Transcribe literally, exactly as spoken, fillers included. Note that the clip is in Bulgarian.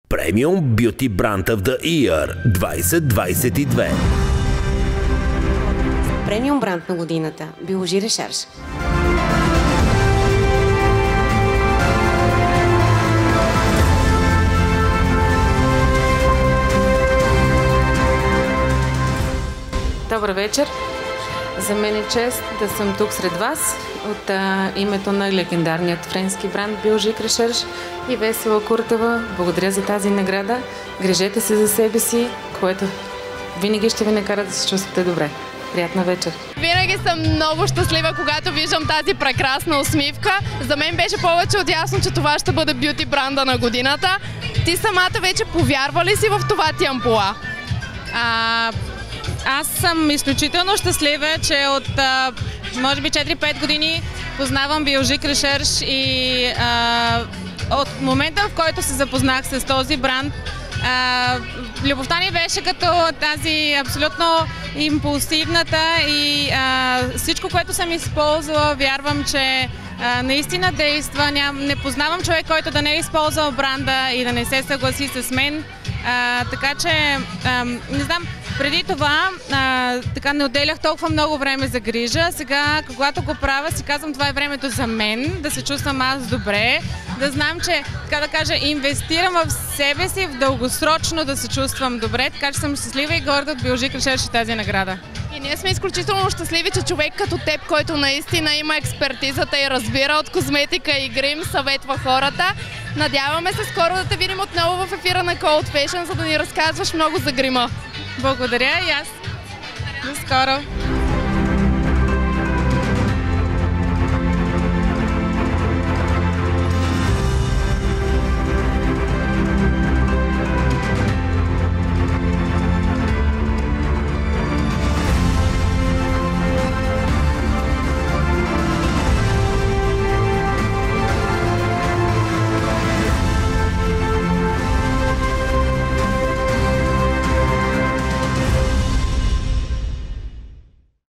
Premium Beauty Brand of the Year двайсет двайсет и две. Премиум бранд на годината – Biologie Recherche. Добър вечер! За мен е чест да съм тук сред вас от а, името на легендарният френски бранд Biologie Recherche и Весела Куртева. Благодаря за тази награда. Грижете се за себе си, което винаги ще ви накара да се чувствате добре. Приятна вечер! Винаги съм много щастлива, когато виждам тази прекрасна усмивка. За мен беше повече от ясно, че това ще бъде бюти бранда на годината. Ти самата вече повярва ли си в това ти ампула? А, аз съм изключително щастлива, че от а, може би четири-пет години познавам Biologie Recherche и а, от момента, в който се запознах с този бранд, а, любовта ни беше като тази абсолютно импулсивната и а, всичко, което съм използвала, вярвам, че а, наистина действа. Ням, не познавам човек, който да не е използвал бранда и да не се съгласи с мен. А, така че, а, не знам, преди това а, така не отделях толкова много време за грижа. Сега, когато го правя, си казвам, това е времето за мен, да се чувствам аз добре, да знам, че, така да кажа, инвестирам в себе си, в дългосрочно да се чувствам добре, така че съм щастлива и горда от Biologie Recherche тази награда. И ние сме изключително щастливи, че човек като теб, който наистина има експертизата и разбира от козметика и грим, съветва хората. Надяваме се скоро да те видим отново в ефира на Cold Fashion, за да ни разказваш много за грима. Благодаря и аз. До скоро!